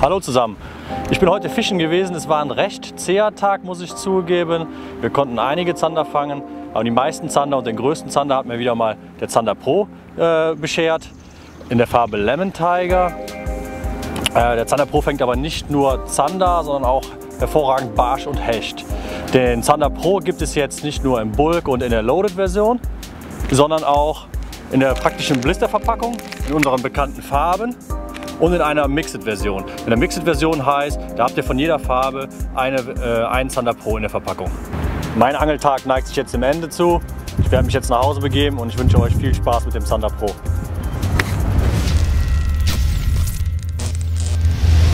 Hallo zusammen, ich bin heute fischen gewesen. Es war ein recht zäher Tag, muss ich zugeben. Wir konnten einige Zander fangen, aber die meisten Zander und den größten Zander hat mir wieder mal der Zander Pro beschert, in der Farbe Lemon Tiger. Der Zander Pro fängt aber nicht nur Zander, sondern auch hervorragend Barsch und Hecht. Den Zander Pro gibt es jetzt nicht nur im Bulk und in der Loaded-Version, sondern auch in der praktischen Blisterverpackung, in unseren bekannten Farben und in einer Mixed-Version. In der Mixed-Version heißt, da habt ihr von jeder Farbe einen Zander Pro in der Verpackung. Mein Angeltag neigt sich jetzt dem Ende zu. Ich werde mich jetzt nach Hause begeben und ich wünsche euch viel Spaß mit dem Zander Pro.